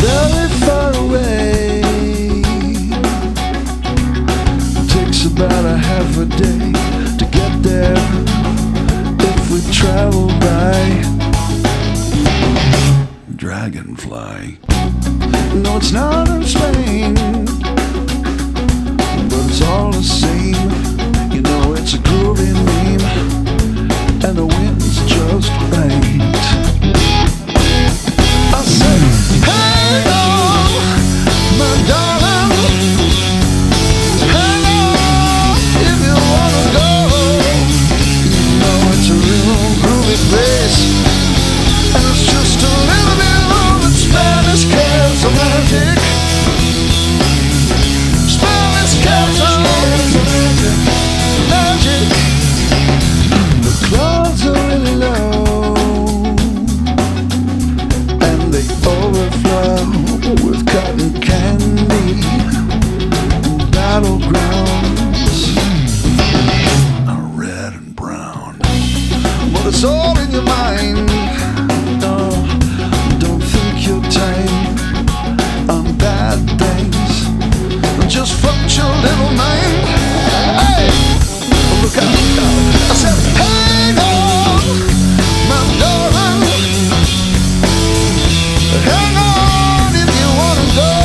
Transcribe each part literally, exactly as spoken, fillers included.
very far away. Takes about a half a day to get there if we travel by Dragonfly. No, it's not in Spain, but it's all the same. You know it's a groovy name, and the wind's just right. I said, hang on, my darling, hang on if you wanna go. You know it's a real groovy place, and it's just a little bit of the Spanish castle magic. Spanish castle magic. The clouds are really low, and they overflow with cotton candy. Battlegrounds are red and brown, but it's all in your mind. No, don't think you're tame on bad things. Just fuck your little mind. Hey, look out, look out. I said, hang on, my darling, hang on if you wanna go.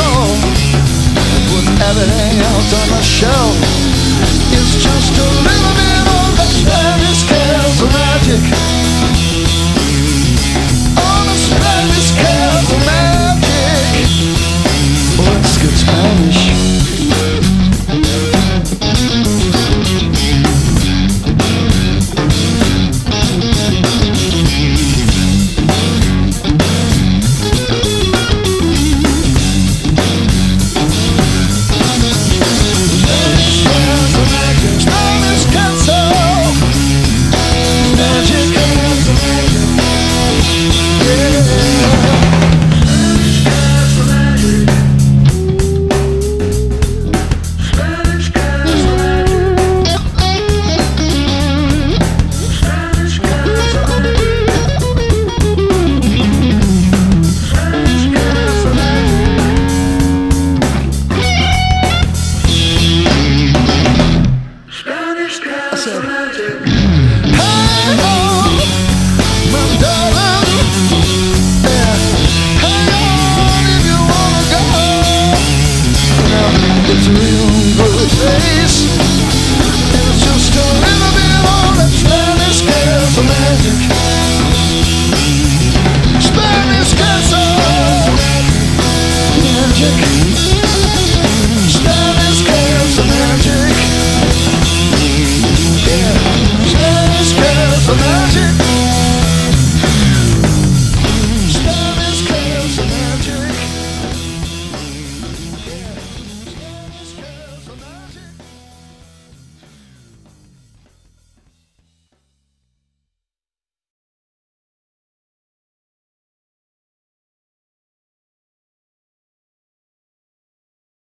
Put everything else on the shelf. It's just a little bit of the Spanish castle magic. On the Spanish castle magic. Let's get Spanish. It's real.